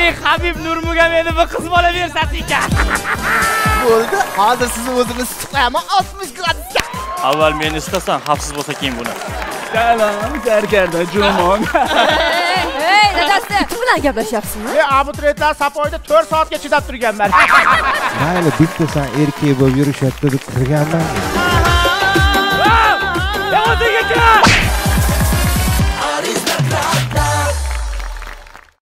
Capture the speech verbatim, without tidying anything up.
Ey Habib Nurmagomedov qiz bola bersasi ekan. Bo'ldi, hozir sizni o'zingiz siqlayman oltmish gradusga. Avval meni istasan, xavfsiz bo'lsa keyin buni. Salom, Sarkarda Jumon. Ey, dadasi, kim bilan gaplashyapsizmi? Men abituriyentlar sapoyida to'rt soatga chidab turganman. Mayli, bitta sen erkak bo'lib yurishyapti deb kirganman. Ya o'ziga